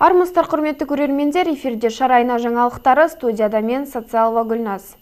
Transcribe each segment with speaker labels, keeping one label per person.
Speaker 1: Армысыздар, құрметті көрермендер, эфирде шарайна жаңалықтары, студияда мен Социалова Гүлназ.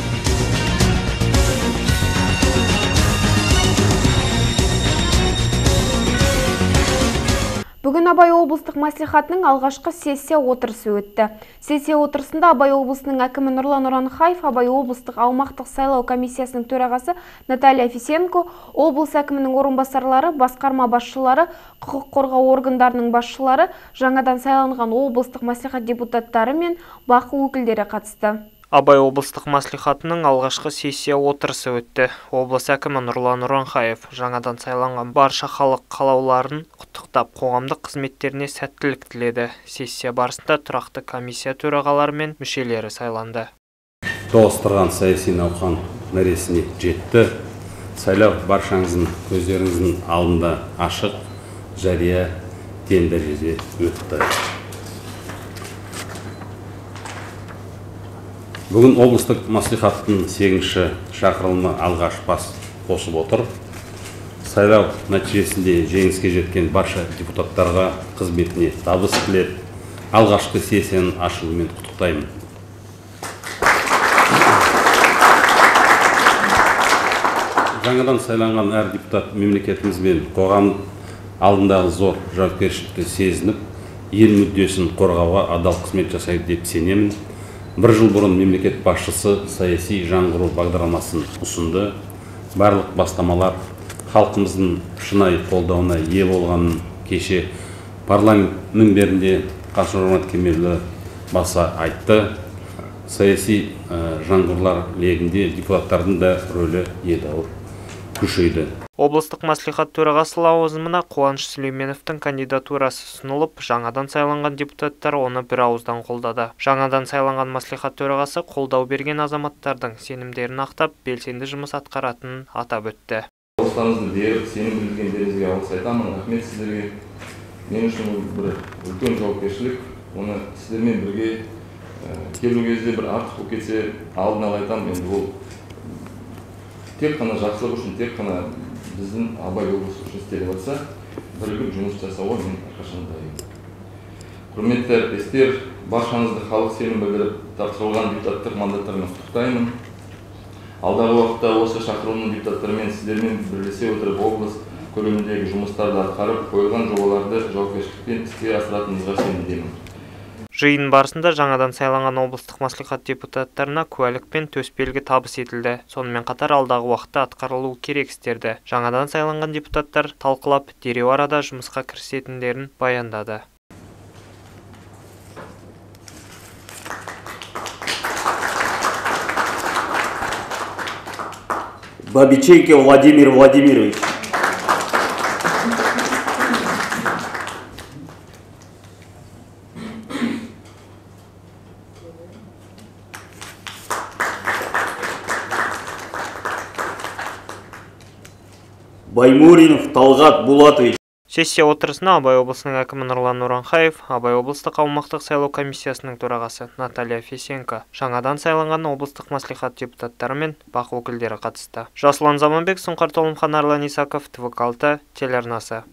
Speaker 1: Бүгін Абай облыстық мәслихатының алғашқы сессия отырысы өтті. Сессия отырысында Абай облысының әкімі Нұрлан Уранхаев, Абай облыстық аумақтық сайлау комиссиясының төрағасы Наталья Фисенко, облыс әкімінің орынбасарлары, басқарма басшылары, құқық қорғау органдарының басшылары, жаңадан сайланған облыстық мәслихат депутаттары мен бақ өкілдері қатысты.
Speaker 2: Абай облыстық мәслихатының алғашқы сессия отырысы өтті. Облыс әкімі Нұрлан Уранхаев жаңадан сайланған барша халық қалауларын құттықтап, қоғамдық қызметтеріне сәттілік тіледі. Сессия барысында тұрақты комиссия төрағалары мен мүшелері сайланды.
Speaker 3: Тоғыстырған саяси науқан мәресіне жетті. Сайлау баршаңыздың көздеріңіздің алдында ашық, жария, тең дәрежеде өтті. Бүгін облыстық мәслихаттың 8-ші шақырылымы алғаш бас қосып отыр. Сайлау нәтижесінде жеңіске жеткен барша депутаттарға қызметіне табыс тілеп, алғашқы сессияның ашылуымен құттықтаймын. Жаңадан сайланған әр депутат мемлекетіміз бен қоғам алдындағы зор жауапкершілікті сезініп, ел мүддесін қорғауға адал қызмет жасайды деп сенемін. Бір жыл бұрын мемлекет басшысы саяси жаңғыру бағдарламасын ұсынды. Барлық бастамалар халқымыздың шынайы қолдауына ие болғанын кеше парламент мінберінде Қасым-Жомарт Кемелұлы баса айтты. Саяси жаңғырулар легінде депутаттардың да рөлі едәуір күшейді.
Speaker 2: Облыстық мәслихат төрағасы лауазымына Қуаныш Сүлейменовтің кандидатурасы ұсынылып, жаңадан сайланған депутаттар оны бір ауыздан қолдады. Жаңадан сайланған мәслихат төрағасы қолдау берген азаматтардың сенімдерін ақтап, белсенді жұмыс атқаратынын атап өтті.
Speaker 4: Дауыстарыңызды беріп, сенім білдіргендеріңізге алғыс айтамын. Рахмет сіздерге. Мен үшін бір үлкен жауапкершілік. Оны сіздермен бірге келу кезде бір артық болып кетсе, алдын ала айтамын. Енді ол тек қана жақсылық үшін, тек қана біздің Абай облысы үшін істеліп жатса, бірігіп жұмыс жасауға мен әрқашан дайынмын. Құрметті әріптестер, баршаңызды халық сенім білдіріп тапсырылған депутаттық мандаттармен құттықтаймын. Алдағы уақытта осы шақырылымның депутаттарымен сіздермен бірлесе отырып облыс көлеміндегі жұмыстарды атқарып, қойылған жобаларды жауапкершілікпен іске асыратынымызға сенімдемін.
Speaker 2: Жиын барысында жаңадан сайланған облыстық мәслихат депутаттарына куәлік пен төсбелгі табыс етілді. Сонымен қатар алдағы уақытта атқарылу керек істерді жаңадан сайланған депутаттар талқылап, дереу арада жұмысқа кірісетіндерін баяндады.
Speaker 5: Бабиченко Владимир Владимирович. Баймуринов Талғат Булатович.
Speaker 2: Сессия отырысына Абай облысының әкімі Нұрлан Уранхаев, Абай облыстық аумақтық сайлау комиссиясының төрағасы Наталья Фисенко, жаңадан сайланған облыстық мәслихат депутаттары мен бақ өкілдері қатысты. Жасұлан Заманбек, Сұңқар Толымхан, Арлан Исаков, ТВ-6 телеарнасы.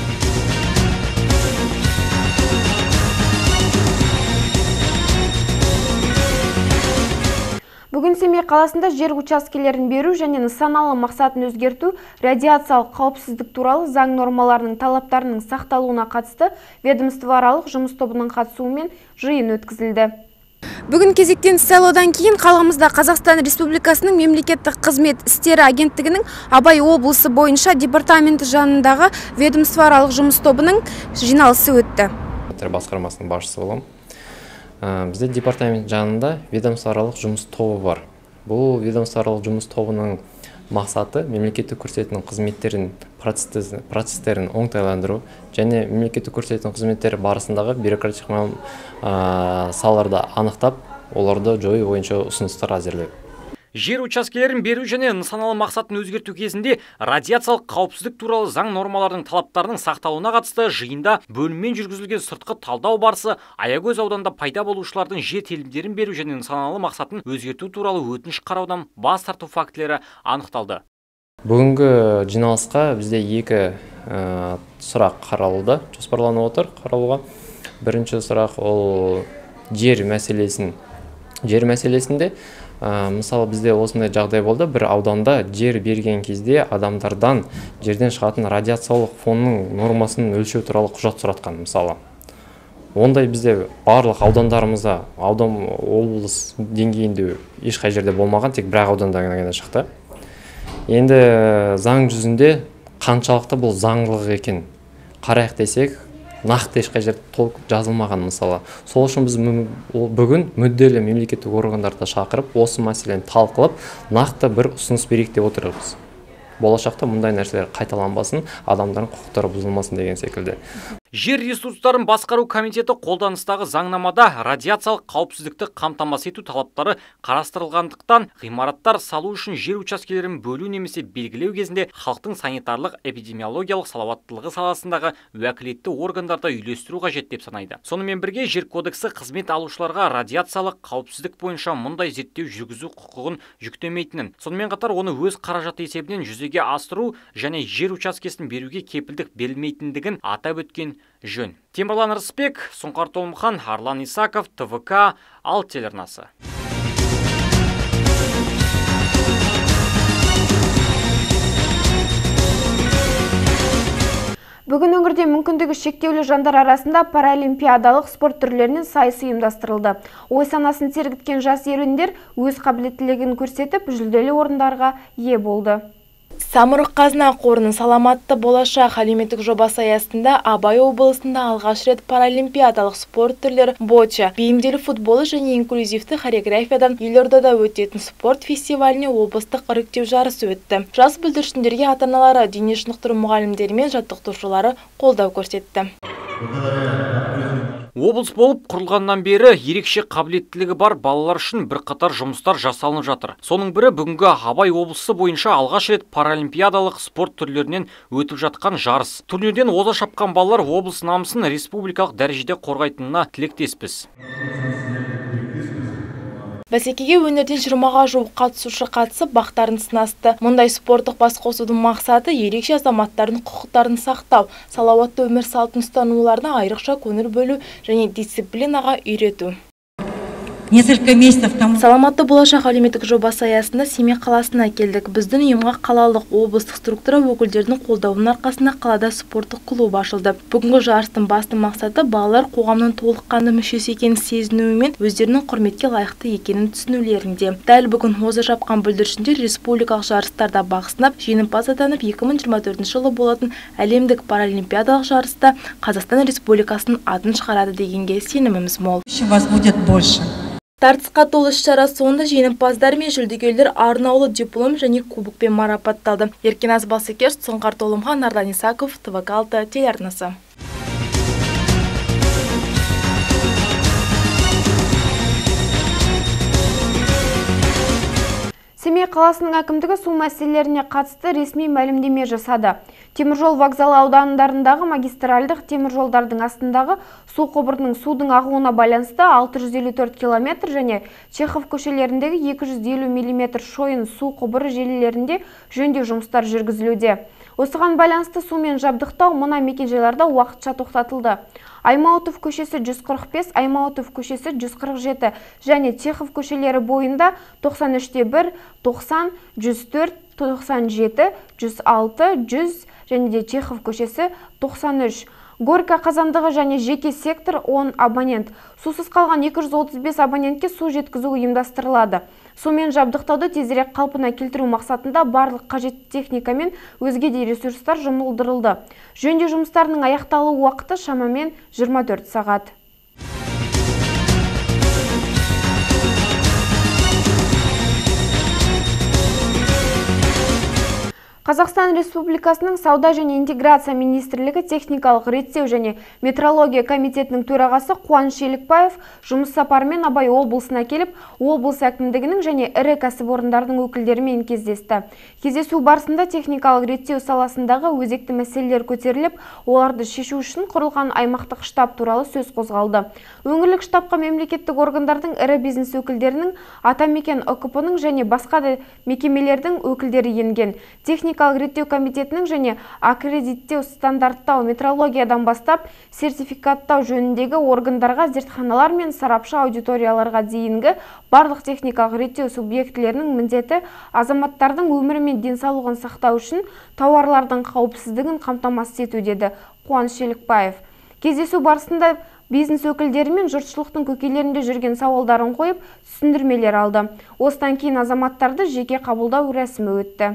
Speaker 1: Бүгін Семей қаласында жер учаскелерін беру және нысаналы мақсатын өзгерту, радиациялық қауіпсіздік туралы заң нормаларының талаптарының сақталуына қатысты ведомствоаралық жұмыс тобының қатысуымен жиын өткізілді.
Speaker 6: Бүгін кезектен сайлаудан кейін қаламызда Қазақстан Республикасының мемлекеттік қызмет істері агенттігінің Абай облысы бойынша департаменті жанындағы ведомствоаралық жұмыс тобының жиналысы өтті.
Speaker 7: Басқармасының басшысы боламын. Бізде департамент жанында ведомствоаралық жұмыс тобы бар. Бұл ведомствоаралық жұмыс тобының мақсаты мемлекеттік көрсететін қызметтерін, процестерін оңтайландыру және мемлекеттік көрсететін қызметтері барысындағы бюрократик салаларды анықтап, оларды жою бойынша ұсыныстар әзірлеу.
Speaker 8: Жер учаскелерін беру және нысаналы мақсатын өзгерту кезінде радиациялық қауіпсіздік туралы заң нормаларының талаптарының сақталуына қатысты жиында бөліммен жүргізілген сыртқы талдау барысы Аягөз ауданында пайда болушылардың жер телімдерін беру және нысаналы мақсатын өзгерту туралы өтініш қараудан бас тарту фактілері анықталды.
Speaker 7: Бүгінгі жиналысқа бізде екі сұрақ қаралуда, жоспарланып отыр қаралуға. Бірінші сұрақ ол жер мәселесінде мысалы бізде осындай жағдай болды. Бір ауданда жер берген кезде адамдардан жерден шығатын радиациялық фонның нормасын өлшеу туралы құжат сұратқан мысалы. Ондай бізде барлық аудандарымызда, облыс деңгейінде ешқай жерде болмаған, тек бір ауданда ғана шықты. Енді заң жүзінде қаншалықты бұл заңдылық екен қарайық десек, нақты ешқай жерде толық жазылмаған мысалы. Сол үшін біз бүгін мүдделі мемлекеттік органдарды шақырып, осы мәселені талқылап, нақты бір ұсыныс берейік деп отырмыз. Болашақта мұндай нәрселер қайталанбасын, адамдардың құқықтары бұзылмасын деген секілді.
Speaker 8: Жер ресурстарын басқару комитеті қолданыстағы заңнамада радиациялық қауіпсіздікті қамтамасыз ету талаптары қарастырылғандықтан, ғимараттар салу үшін жер учаскелерін бөлу немесе белгілеу кезінде халықтың санитарлық эпидемиологиялық салауаттылығы саласындағы уәкілетті органдарда үйлестіру қажет деп санайды. Сонымен бірге жер кодексі қызмет алушыларға радиациялық қауіпсіздік бойынша мұндай зерттеу жүргізу құқығын жүктемейтінін, сонымен қатар оны өз қаражаты есебінен жүзеге асыру және жер учаскесін беруге кепілдік берілмейтіндігін атап өткен жөн. Темірлан Рысбек, Сұңқар Толымхан, Арлан Исаков, ТВК, Ал телеарнасы.
Speaker 1: Бүгін өңірде мүмкіндігі шектеулі жандар арасында паралимпиадалық спорт түрлерінен сайыс ұйымдастырылды. Ой санасын сергіткен жас еріндер өз қабілеттілігін көрсетіп, жүлделі орындарға ие болды.
Speaker 9: Самұрық қазына қорының саламатты болашақ әлеуметтік жобасы аясында Абай облысында алғаш рет паралимпиадалық спорт түрлері боча, бейімделі футболы және инклюзивті хореографиядан елордада өтетін спорт фестиваліне облыстық іріктеу жарысы өтті. Жас бүлдіршіндерге ата-аналары, дене шынықтыру мұғалімдері мен жаттықтырушылары қолдау көрсетті.
Speaker 8: Облыс болып құрылғаннан бері ерекше қабілеттілігі бар балалар үшін бірқатар жұмыстар жасалынып жатыр. Соның бірі бүгінгі Абай облысы бойынша алғаш рет паралимпиадалық спорт түрлерінен өтіп жатқан жарыс. Турнирден оза шапқан балалар облыс намысын республикалық дәрежеде қорғайтынына тілектеспіз.
Speaker 9: Бәсекеге өңірден 20-ға жуық қатысушы қатысып, бақтарын сынасты. Мұндай спорттық басқосудың мақсаты ерекше азаматтардың құқықтарын сақтау, салауатты өмір салтын ұстануларына айрықша көңіл бөлу және дисциплинаға үйрету. Саламатты болашақ әлеуметтік жобасы аясында Семей қаласына келдік. Біздің ұйымға қалалық облыстық структура өкілдерінің қолдауының арқасында қалада спорттық клуб ашылды. Бүгінгі жарыстың басты мақсаты балалар қоғамның толыққанды мүшесі екенін сезінуі мен өздерінің құрметке лайықты екенін түсінулерінде. Дәл бүгін оза шапқан бүлдіршіндер республикалық жарыстарда бақ сынап, жеңімпаз атанып 2024 жылы болатын әлемдік паралимпиадалық жарыста Қазақстан Республикасының атын шығарады дегенге сеніміміз мол. Тартысқа толы іс-шара соңында жеңімпаздар мен жүлдегерлер арнаулы диплом және кубокпен марапатталды. Еркеназ Басекеш, Сұңқар Толымхан, Арлан Исаков, ТВК телеарнасы.
Speaker 1: Семей қаласының әкімдігі су мәселелеріне қатысты ресми мәлімдеме жасады. Теміржол вокзалы аудандарындағы магистральдық теміржолдардың астындағы су құбырының судың ағуына байланысты 654 км және Чехов көшелеріндегі 250 мм шойын су құбыры желілерінде жөндеу жұмыстар жүргізілуде. Осыған байланысты сумен жабдықтау мына мекенжайларда уақытша тоқтатылды. Аймауытов көшесі 145, Аймауытов көшесі 147 және Чехов көшелері бойында 93-1, 90, 104, 97, 106, 100 және де Чехов көшесі 93. Горько қазандығы және жеке сектор 10 абонент. Сусыз қалған 235 абонентке су жеткізу ұйымдастырылады. Сумен жабдықтауды тезірек қалпына келтіру мақсатында барлық қажетті техника мен өзге де ресурстар жұмылдырылды. Жөндеу жұмыстарының аяқталу уақыты шамамен 24 сағат. Қазақстан Республикасының Сауда және интеграция министрлігі техникалық реттеу және метрология комитетінің төрағасы Қуаныш Елікбаев жұмыс сапарымен Абай облысына келіп, облыс әкімдігінің және ірі кәсіпорындардың өкілдерімен кездесті. Кездесу барысында техникалық реттеу саласындағы өзекті мәселелер көтеріліп, оларды шешу үшін құрылған аймақтық штаб туралы сөз қозғалды. Өңірлік штабқа мемлекеттік органдардың ірі бизнес өкілдерінің, Атамекен ОКП-ның және басқа да мекемелердің өкілдері енген. Техникалық техникалық реттеу комитетінің және аккредиттеу, стандарттау, метрологиядан бастап сертификаттау жөніндегі органдарға, зертханалар мен сарапшы аудиторияларға дейінгі барлық техникалық реттеу субъектілерінің міндеті азаматтардың өмірі мен денсаулығын сақтау үшін тауарлардың қауіпсіздігін қамтамасыз ету, деді Қуаныш Шелікбаев. Кездесу барысында бизнес өкілдері мен жұртшылықтың көкейлерінде жүрген сауалдарын қойып, түсіндірмелер алды. Осыдан кейін азаматтарды жеке қабылдау рәсімі өтті.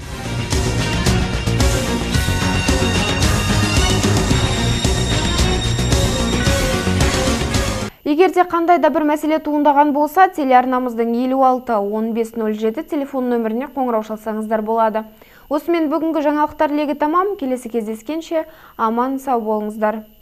Speaker 1: Егерде қандай да бір мәселе туындаған болса, телеарнамыздың 56-1507 телефон нөміріне қоңырау шалсаңыздар болады. Осымен бүгінгі жаңалықтар легі тамам. Келесі кездескенше аман сау болыңыздар.